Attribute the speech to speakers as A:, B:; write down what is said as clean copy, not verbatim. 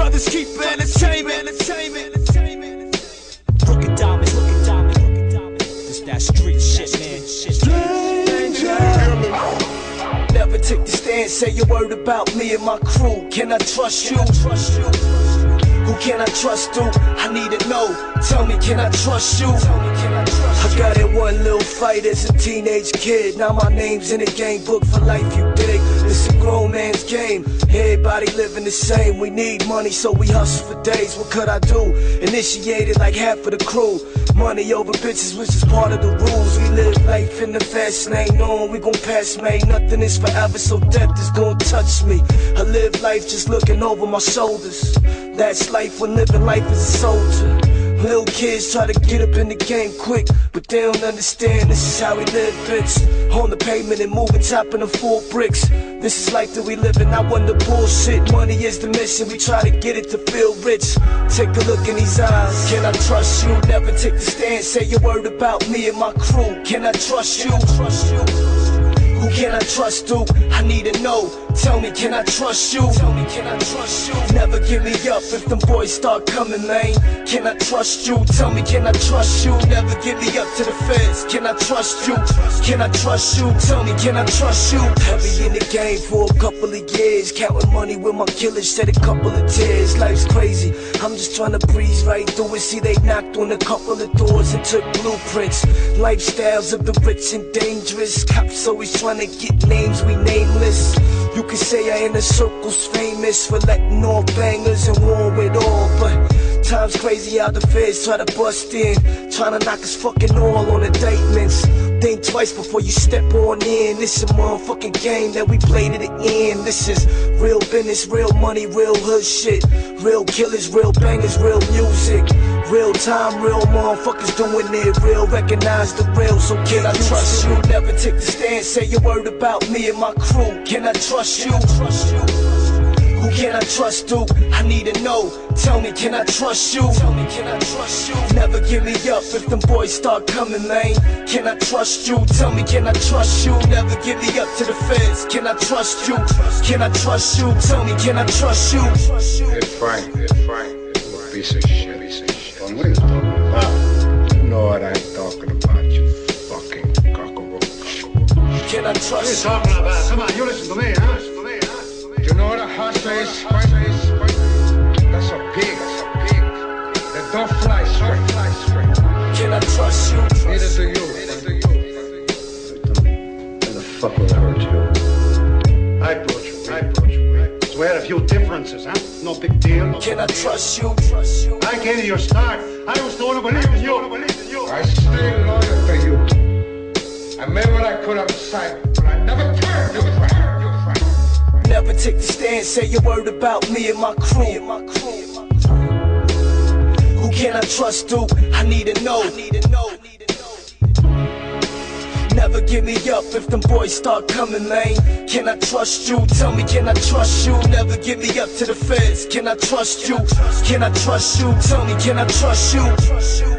A: brothers keep entertainment.
B: Crooked diamonds, This that street shit, man.
A: Never take the stand, say a word about me and my crew. Can I trust you? Who can I trust to? I need to know. Tell me, can I trust you? I got in one little fight as a teenage kid. Now my name's in the game book for life, you dig? It's a grown man's game. Everybody living the same. We need money, so we hustle for days. What could I do? Initiated like half of the crew. Money over bitches, which is part of the rules. We live life in the fast lane, knowing we gon' pass, man. Nothing is forever, so death is gon' touch me. I live life just looking over my shoulders. That's life when living life as a soldier. Little kids try to get up in the game quick, but they don't understand this is how we live, bitch. On the pavement and moving, chopping the full bricks. This is life that we live in, not one the bullshit. Money is the mission, we try to get it to feel rich. Take a look in these eyes. Can I trust you? Never take the stand, say a word about me and my crew. Can I trust you? Who can I trust to? I need to know. Tell me, can I trust you? Never give me up if them boys start coming, man. Can I trust you? Tell me, can I trust you? Never give me up to the feds. Can I trust you? Can I trust you? Tell me, can I trust you? Heavy in the game for a couple of years, counting money with my killers, shed a couple of tears. Life's crazy, I'm just trying to breeze right through it. See, they knocked on a couple of doors and took blueprints. Lifestyles of the rich and dangerous. Cops always trying to get names we nameless. You can say I in the circles famous for letting off bangers and war with all, but time's crazy how the feds try to bust in, trying to knock us fucking all on indictments. Think twice before you step on in. This a motherfucking game that we play to the end. This is real business, real money, real hood shit. Real killers, real bangers, real music. Real time, real motherfuckers doing it. Real, recognize the real, so can I trust you? Never take the stand, say a word about me and my crew. Can I trust you? Who can I trust to? I need to know. Tell me, can I trust you? Never give me up if them boys start coming, man. Can I trust you? Tell me, can I trust you? Never give me up to the feds. Can I trust you? Can I trust you? Tell me, can I trust you?
C: Hey Frank, you piece of shit. What are you talking about? You know what I ain't talking about, you fucking cockroach.
A: Can I trust you?
D: What are you talking about? Come on, you listen to me, huh?
C: You know what a huss is? That's a pig. They don't fly straight.
A: Can I trust you?
C: Neither do you.
D: Why the fuck would I hurt you? I brought you. So we had a few differences, huh? No big deal.
A: Can I trust you?
D: I gave you your start. I was the one who believed in you.
C: I stay loyal to you. I made what I could outside, but I never turned you, Frank.
A: Never take the stand, say a word about me and my crew. Who can I trust to? I need to know. Never give me up if them boys start coming, man. Can I trust you? Tell me, can I trust you? Never give me up to the feds. Can I trust you? Can I trust you? Tell me, can I trust you?